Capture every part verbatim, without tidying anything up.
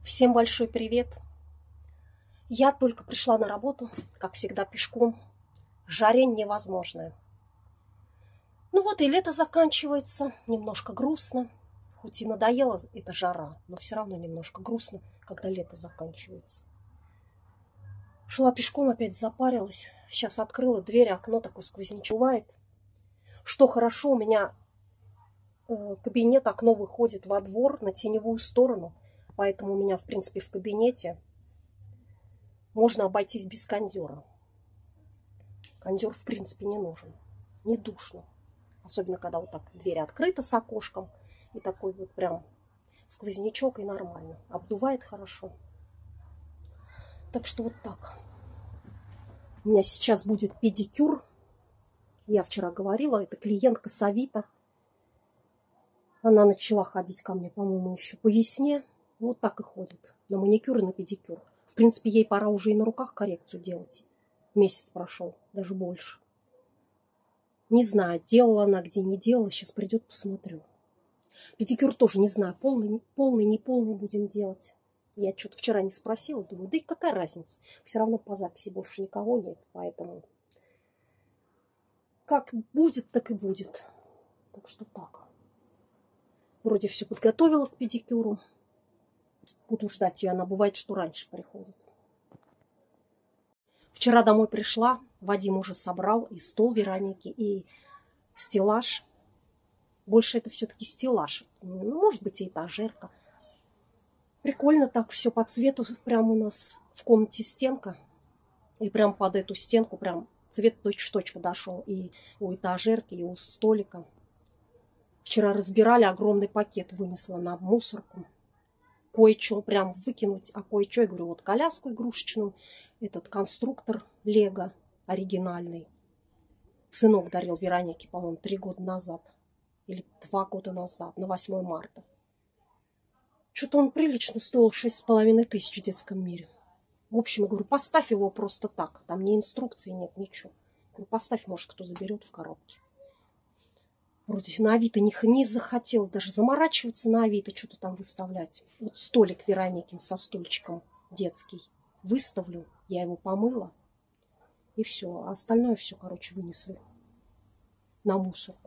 Всем большой привет! Я только пришла на работу, как всегда, пешком. Жаре невозможная. Ну вот и лето заканчивается, немножко грустно. Хоть и надоела эта жара, но все равно немножко грустно, когда лето заканчивается. Шла пешком, опять запарилась. Сейчас открыла дверь, окно такое сквознячок бывает. Что хорошо, у меня э, кабинет, окно выходит во двор на теневую сторону. Поэтому у меня, в принципе, в кабинете можно обойтись без кондера. Кондер, в принципе, не нужен. Не душно. Особенно, когда вот так дверь открыта с окошком. И такой вот прям сквознячок, и нормально. Обдувает хорошо. Так что вот так. У меня сейчас будет педикюр. Я вчера говорила, это клиентка с Авито. Она начала ходить ко мне, по-моему, еще по весне. Вот так и ходит. На маникюр и на педикюр. В принципе, ей пора уже и на руках коррекцию делать. Месяц прошел, даже больше. Не знаю, делала она, где не делала. Сейчас придет, посмотрю. Педикюр тоже не знаю, полный, полный, не полный будем делать. Я что-то вчера не спросила, думаю, да и какая разница. Все равно по записи больше никого нет, поэтому как будет, так и будет. Так что так. Вроде все подготовила к педикюру. Буду ждать ее. Она бывает, что раньше приходит. Вчера домой пришла. Вадим уже собрал и стол Вероники, и стеллаж. Больше это все-таки стеллаж. Ну, может быть, и этажерка. Прикольно так все по цвету. Прямо у нас в комнате стенка. И прям под эту стенку прям цвет точь-в-точь подошел. И у этажерки, и у столика. Вчера разбирали, огромный пакет вынесла на мусорку. Кое-что прям выкинуть, а кое-что, я говорю, вот коляску игрушечную, этот конструктор Лего оригинальный. Сынок дарил Веронике, по-моему, три года назад. Или два года назад, на восьмое марта. Что-то он прилично стоил шесть с половиной тысяч в детском мире. В общем, я говорю, поставь его просто так. Там ни инструкции нет, ничего. Я говорю, поставь, может, кто заберет в коробке. Вроде на Авито не, не захотел даже заморачиваться на Авито, что-то там выставлять. Вот столик Вероникин со стульчиком детский. Выставлю, я его помыла. И все. А остальное все, короче, вынесли на мусорку.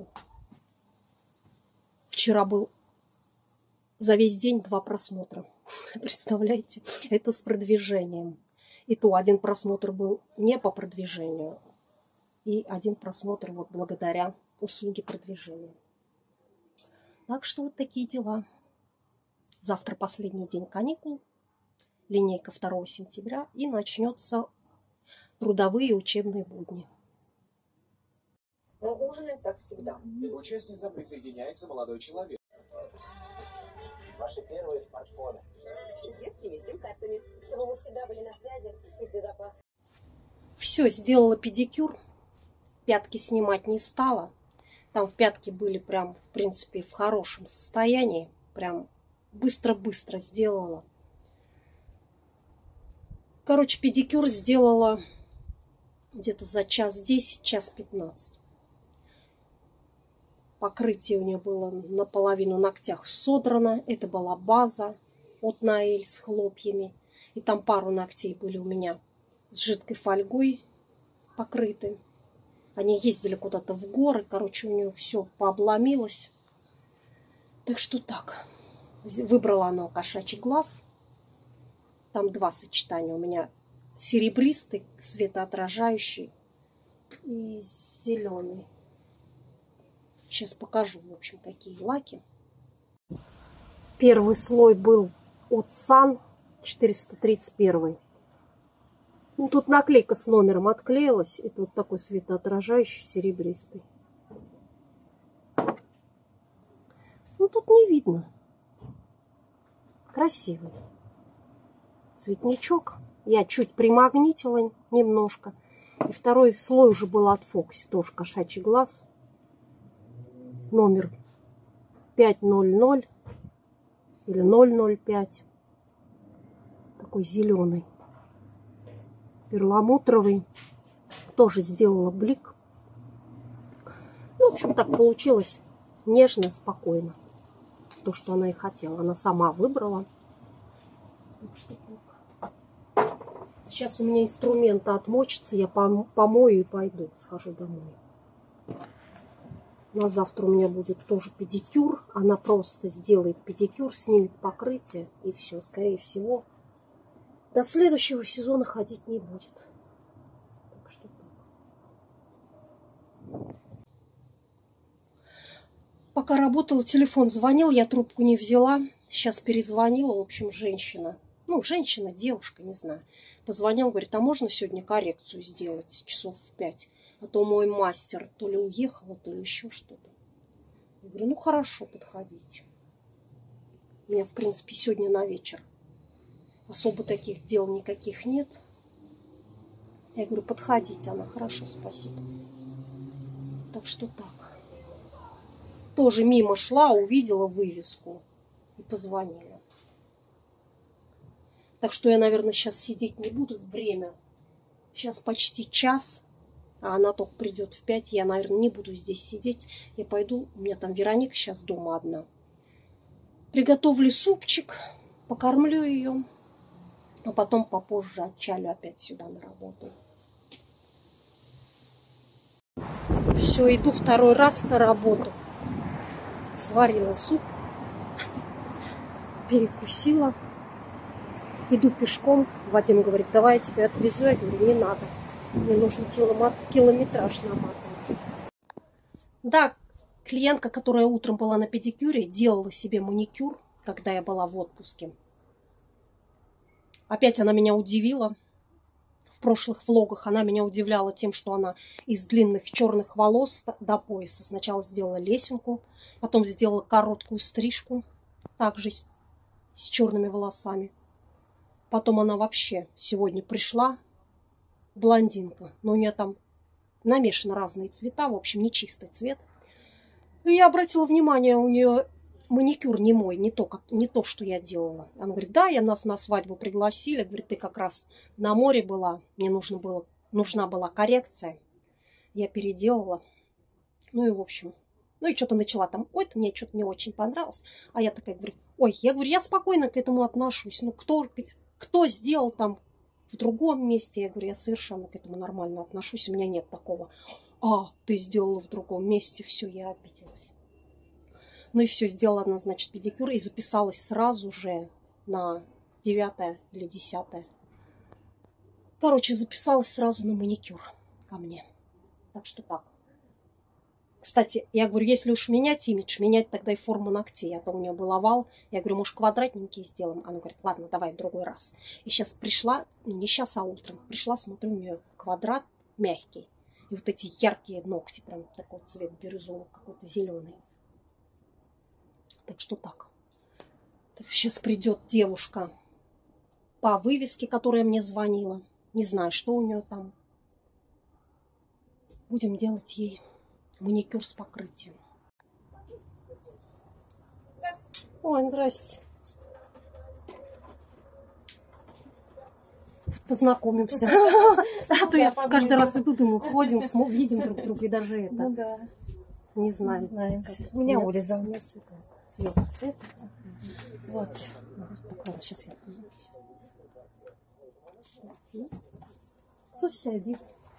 Вчера был за весь день два просмотра. Представляете? Это с продвижением. И то один просмотр был не по продвижению. И один просмотр вот благодаря услуги продвижения. Так что вот такие дела. Завтра последний день каникул. Линейка второго сентября. И начнется трудовые учебные будни. Но ужинает, как всегда. Участница присоединяется молодой человек. Ваши первые смартфоны. С детскими сим-картами, чтобы мы всегда были на связи и в безопасности. Все, сделала педикюр. Пятки снимать не стала. Там в пятки были прям, в принципе, в хорошем состоянии. Прям быстро-быстро сделала. Короче, педикюр сделала где-то за час десять, час пятнадцать. Покрытие у нее было наполовину ногтях содрано. Это была база от Наэль с хлопьями. И там пару ногтей были у меня с жидкой фольгой покрыты. Они ездили куда-то в горы. Короче, у нее все пообломилось. Так что так. Выбрала она кошачий глаз. Там два сочетания. У меня серебристый, светоотражающий и зеленый. Сейчас покажу, в общем, какие лаки. Первый слой был от Сан четыреста тридцать один. Ну, тут наклейка с номером отклеилась. Это вот такой светоотражающий, серебристый. Ну, тут не видно. Красивый цветничок. Я чуть примагнитила немножко. И второй слой уже был от Фокси. Тоже кошачий глаз. Номер пять ноль ноль или ноль ноль пять. Такой зеленый. Перламутровый. Тоже сделала блик. Ну, в общем, так получилось нежно, спокойно. То, что она и хотела. Она сама выбрала. Сейчас у меня инструменты отмочатся, я помою и пойду, схожу домой. На завтра у меня будет тоже педикюр. Она просто сделает педикюр, снимет покрытие и все. Скорее всего, до следующего сезона ходить не будет. Так что так. Пока работала, телефон звонил, я трубку не взяла. Сейчас перезвонила, в общем, женщина. Ну, женщина, девушка, не знаю. Позвонил, говорит, а можно сегодня коррекцию сделать часов в пять? А то мой мастер то ли уехала, то ли еще что-то. Я говорю, ну хорошо, подходите. У меня, в принципе, сегодня на вечер особо таких дел никаких нет. Я говорю, подходите. Она, хорошо, спасибо. Так что так. Тоже мимо шла, увидела вывеску и позвонила. Так что я, наверное, сейчас сидеть не буду. Время сейчас почти час. А она только придет в пять, я, наверное, не буду здесь сидеть. Я пойду, у меня там Вероника сейчас дома одна. Приготовлю супчик, покормлю ее, а потом попозже отчалю опять сюда на работу. Все, иду второй раз на работу. Сварила суп, перекусила. Иду пешком. Вадим говорит, давай я тебя отвезу. Я говорю, не надо. Мне нужно километраж наматывать. Да, клиентка, которая утром была на педикюре, делала себе маникюр, когда я была в отпуске. Опять она меня удивила. В прошлых влогах она меня удивляла тем, что она из длинных черных волос до пояса сначала сделала лесенку, потом сделала короткую стрижку, также с, с черными волосами. Потом она вообще сегодня пришла, блондинка, но у нее там намешаны разные цвета, в общем, не чистый цвет. И я обратила внимание, у нее маникюр не мой, не то, не то, что я делала. Она говорит, да, я нас на свадьбу пригласили. Говорит, ты как раз на море была, мне нужно было, нужна была коррекция. Я переделала. Ну и в общем, ну и что-то начала там, ой, это мне что-то не очень понравилось. А я такая говорю, ой, я говорю, я спокойно к этому отношусь. Ну кто, кто сделал там в другом месте? Я говорю, я совершенно к этому нормально отношусь, у меня нет такого. А, ты сделала в другом месте, все, я обиделась. Ну и все, сделала она, значит, педикюр и записалась сразу же на девятое или десятое. Короче, записалась сразу на маникюр ко мне. Так что так. Кстати, я говорю, если уж менять имидж, менять тогда и форму ногтей. А то у нее был овал. Я говорю, может, квадратненькие сделаем? Она говорит, ладно, давай в другой раз. И сейчас пришла, ну не сейчас, а утром. Пришла, смотрю, у нее квадрат мягкий. И вот эти яркие ногти, прям такой цвет бирюзовый, какой-то зеленый. Так что так. Так. Сейчас придет девушка по вывеске, которая мне звонила. Не знаю, что у нее там. Будем делать ей маникюр с покрытием. Ой, здрасте. Познакомимся. А то я каждый раз иду, думаю, ходим, видим друг друга, и даже это. Ну да. Не знаю. Знаемся. У меня Оля зовут. Света. Света. Вот. Так, ладно, сейчас я. Все, сяди.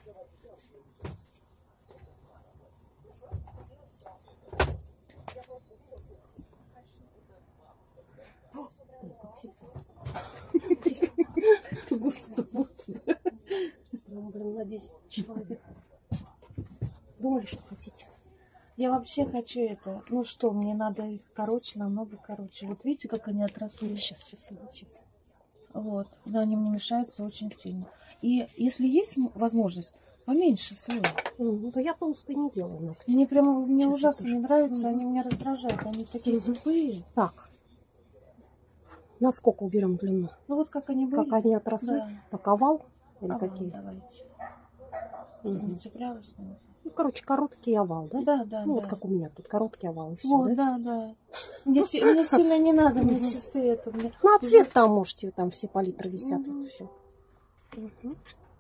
Это густо, это густо. Прям, блин, на десять человек. Думали, что хотите? Я вообще хочу это. Ну что, мне надо их короче, намного короче. Вот видите, как они отросли? Сейчас, сейчас, сейчас. Вот. Но они мне мешаются очень сильно. И если есть возможность, поменьше слоя. Ну, да я толстый не делаю ногти. Мне прямо, мне Сейчас ужасно я не нравятся, они меня раздражают. Они такие тупые. Так. Насколько уберем длину? Ну вот как они были. Как они отросли? Да. Так овал? Или Овал какие? давайте. Угу. Не цеплялась. Но... Ну, короче, короткий овал, да? Да, да, Ну, да. вот как у меня тут короткий овал и все, Вот, да? да, да. Мне, си- мне сильно не надо, мне чистые это. Мне... Ну, а цвет там можете, там все палитры висят, Мгм. вот все. Угу. Ну,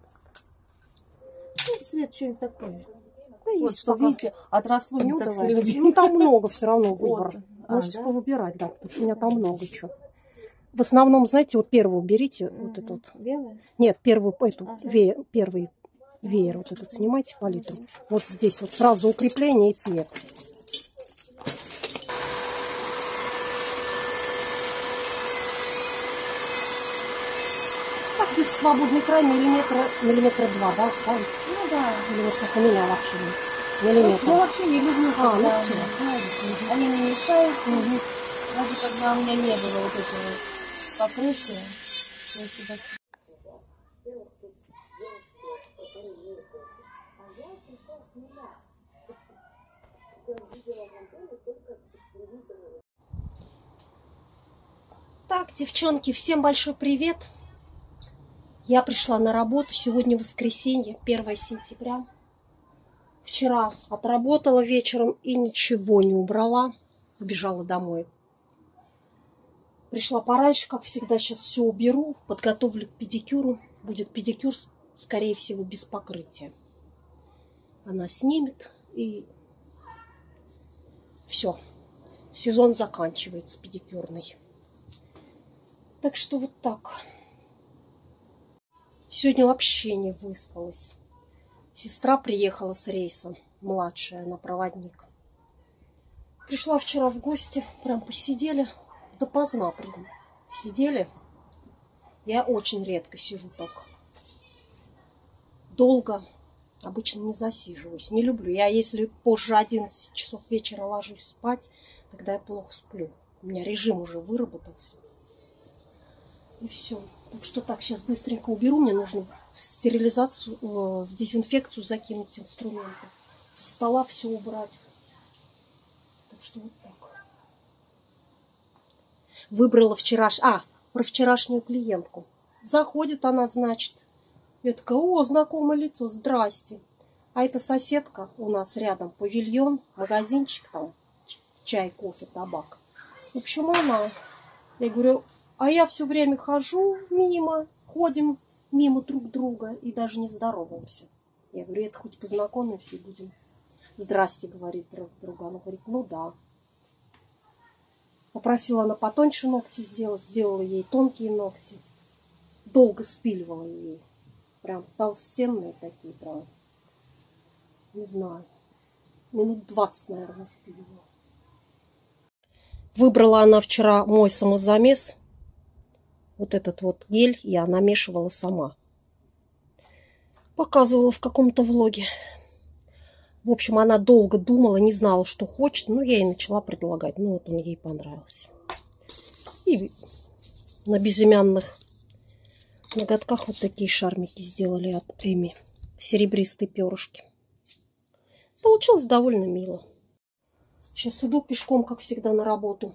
цвет что-нибудь такое. Да Вот, есть что, пока. видите, отросло не Ну, так давай. сильно. Ну, там много все равно выбор. Вот. А, Можете да? повыбирать, да, потому что у меня там много чего. В основном, знаете, вот первую берите, вот Мгм. эту вот. Белая? Нет, первую, эту, Ага. ве- первый веер вот этот снимайте палитру. Вот здесь вот сразу укрепление и цвет. Так, где-то свободный край миллиметра, миллиметра два, да, оставить? Ну да. Или вот как у меня вообще. Я Миллиметр. вообще не люблю, А, ну когда всё. ну, они мне мешают. Мгм. Даже когда у меня не было вот этого покрытия, я всегда Во-первых, тут девушки, которые имеют опыт. А я пришла с нуля. То есть я видела модели только по телевизору. Так, девчонки, всем большой привет. Я пришла на работу. Сегодня воскресенье, первое сентября. Вчера отработала вечером и ничего не убрала. Побежала домой. Пришла пораньше, как всегда. Сейчас все уберу, подготовлю к педикюру. Будет педикюр, скорее всего, без покрытия. Она снимет и все. Сезон заканчивается педикюрный. Так что вот так. Сегодня вообще не выспалась. Сестра приехала с рейса, младшая, она проводник. Пришла вчера в гости, прям посидели, допоздна прям сидели. Я очень редко сижу так. Долго, обычно не засиживаюсь, не люблю. Я если позже одиннадцати часов вечера ложусь спать, тогда я плохо сплю. У меня режим уже выработался. И все. Так что так, сейчас быстренько уберу. Мне нужно в стерилизацию, в дезинфекцию закинуть инструменты. Со стола все убрать. Так что вот так. Выбрала вчераш... А, про вчерашнюю клиентку. Заходит она, значит. Я такая, о, знакомое лицо, здрасте. А это соседка у нас рядом, павильон, магазинчик там. Чай, кофе, табак. В общем, она. Я говорю, а я все время хожу мимо, ходим мимо друг друга и даже не здороваемся. Я говорю, это хоть познакомимся и будем. Здрасте, говорит друг другу. Она говорит, ну да. Попросила она потоньше ногти сделать, сделала ей тонкие ногти. Долго спиливала ей. Прям толстенные такие, прям. Не знаю. Минут двадцать, наверное, спиливала. Выбрала она вчера мой самозамес. Вот этот вот гель я намешивала сама. Показывала в каком-то влоге. В общем, она долго думала, не знала, что хочет. Но я ей начала предлагать. Ну, вот он ей понравился. И на безымянных ноготках вот такие шармики сделали от Эми. Серебристые перышки. Получилось довольно мило. Сейчас иду пешком, как всегда, на работу.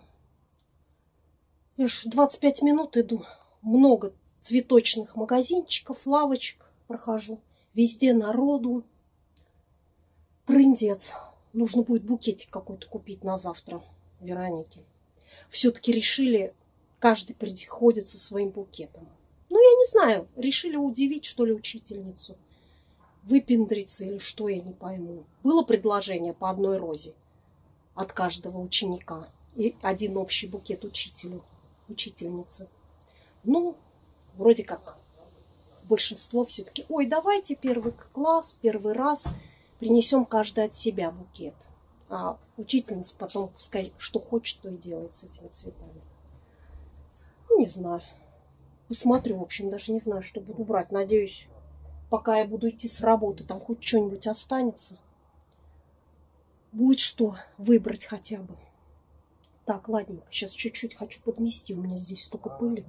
Я ж двадцать пять минут иду. Много цветочных магазинчиков, лавочек прохожу. Везде народу. Трындец. Нужно будет букетик какой-то купить на завтра Веронике. Все-таки решили, каждый приходит со своим букетом. Ну, я не знаю, решили удивить, что ли, учительницу. Выпендриться или что, я не пойму. Было предложение по одной розе от каждого ученика. И один общий букет учителю, учительнице. Ну, вроде как большинство все-таки, ой, давайте первый класс, первый раз принесем каждый от себя букет. А учительница потом пускай что хочет, то и делает с этими цветами. Ну, не знаю. Посмотрю, в общем, даже не знаю, что буду брать. Надеюсь, пока я буду идти с работы, там хоть что-нибудь останется. Будет что выбрать хотя бы. Так, ладненько, сейчас чуть-чуть хочу подмести. У меня здесь столько пыли.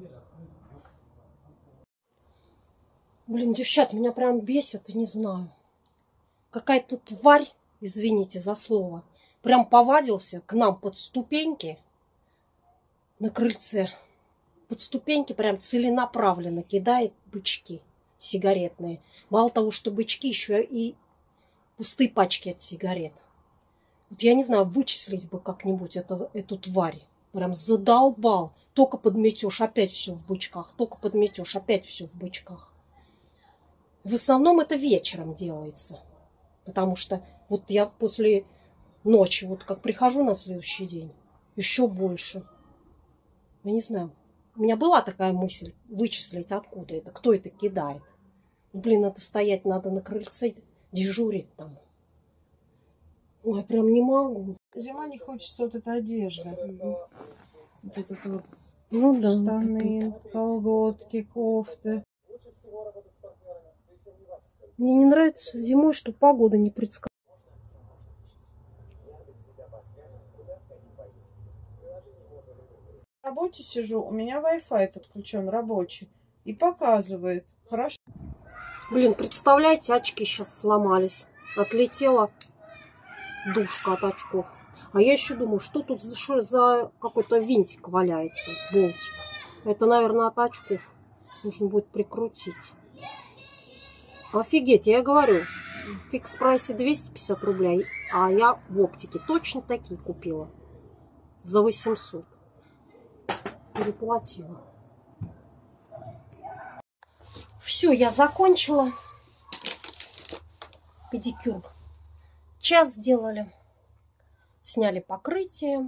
Блин, девчат, меня прям бесит, не знаю. Какая-то тварь, извините за слово, прям повадился к нам под ступеньки на крыльце. Под ступеньки прям целенаправленно кидает бычки сигаретные. Мало того, что бычки, еще и пустые пачки от сигарет. Вот я не знаю, вычислить бы как-нибудь это, эту тварь. Прям задолбал. Только подметешь, опять все в бычках. Только подметешь, опять все в бычках. В основном это вечером делается. Потому что вот я после ночи, вот как прихожу на следующий день, еще больше. Я не знаю. У меня была такая мысль вычислить, откуда это, кто это кидает. Ну, блин, это стоять надо на крыльце, дежурить там. Ой, прям не могу. Зима, не хочется вот этой одежды. Вот это вот Ну да. штаны, вот это. колготки, кофты. Мне не нравится зимой, что погода не предсказуема. На работе сижу, у меня Wi-Fi подключен рабочий. И показывает. Хорошо. Блин, представляете, очки сейчас сломались. Отлетела душка от очков. А я еще думаю, что тут за, что за какой-то винтик валяется, болтик. Это, наверное, от очков. Нужно будет прикрутить. Офигеть, я говорю, в фикс-прайсе двести пятьдесят рублей, а я в оптике точно такие купила. За восемьсот. Переплатила. Все, я закончила. Педикюр. Час сделали. Сняли покрытие.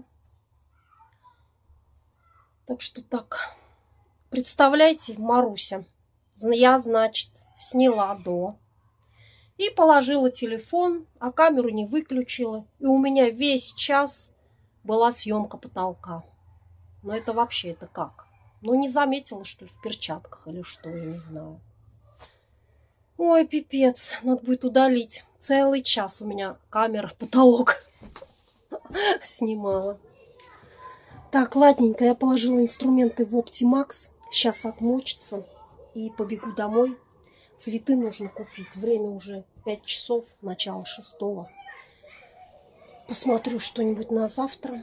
Так что так. Представляете, Маруся. Я, значит, сняла до. И положила телефон, а камеру не выключила. И у меня весь час была съемка потолка. Но это вообще, это как? Ну, не заметила, что ли, в перчатках или что, я не знаю. Ой, пипец, надо будет удалить. Целый час у меня камера потолок снимала. Так, ладненько, я положила инструменты в Optimax. Сейчас отмочится и побегу домой. Цветы нужно купить. Время уже пять часов, начало шестого. Посмотрю что-нибудь на завтра.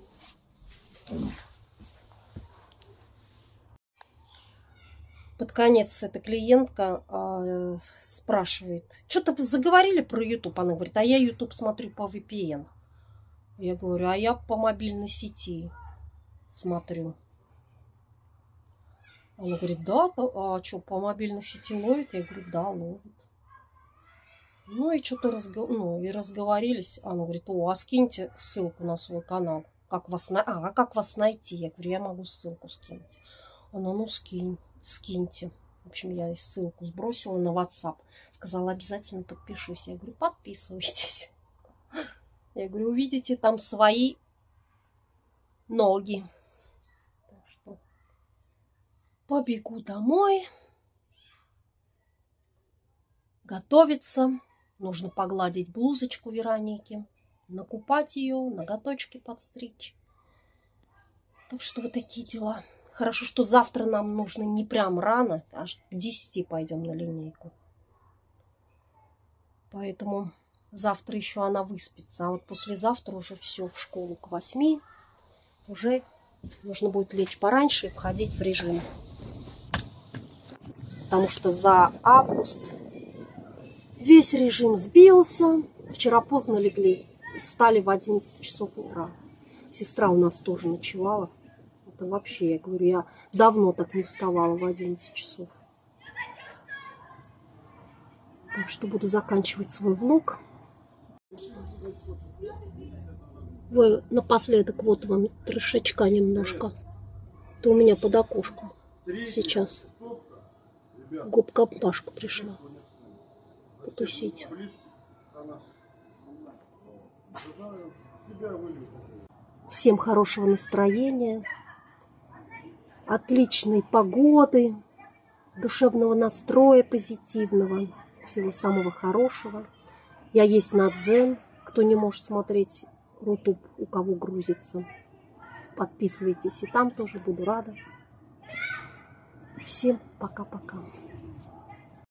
Под конец эта клиентка э, спрашивает, что-то заговорили про YouTube? Она говорит, а я YouTube смотрю по ви пи эн. Я говорю, а я по мобильной сети смотрю. Она говорит, да, а что, по мобильной сети ловит? Я говорю, да, ловит. Ну и что-то разго... ну, и разговорились. Она говорит, о, а скиньте ссылку на свой канал. Как вас на... А, как вас найти? Я говорю, я могу ссылку скинуть. Она, ну скинь. Скиньте. В общем, я ссылку сбросила на WhatsApp. Сказала, обязательно подпишусь. Я говорю, подписывайтесь. Я говорю, увидите там свои ноги. Так что побегу домой. Готовиться. Нужно погладить блузочку Вероники. Накупать ее, ноготочки подстричь. Так что вот такие дела. Хорошо, что завтра нам нужно не прям рано, аж к десяти пойдем на линейку. Поэтому завтра еще она выспится. А вот послезавтра уже все в школу к восьми. Уже нужно будет лечь пораньше и входить в режим. Потому что за август весь режим сбился. Вчера поздно легли. Встали в одиннадцать часов утра. Сестра у нас тоже ночевала. Это вообще, я говорю, я давно так не вставала в одиннадцать часов. Так что буду заканчивать свой влог. Ой, напоследок вот вам трешечка немножко. Это у меня под окошком сейчас. Губка Пашка пришла потусить. Всем хорошего настроения. Отличной погоды, душевного настроя позитивного, всего самого хорошего. Я есть на Дзен, кто не может смотреть Рутуб, у кого грузится. Подписывайтесь, и там тоже буду рада. Всем пока-пока.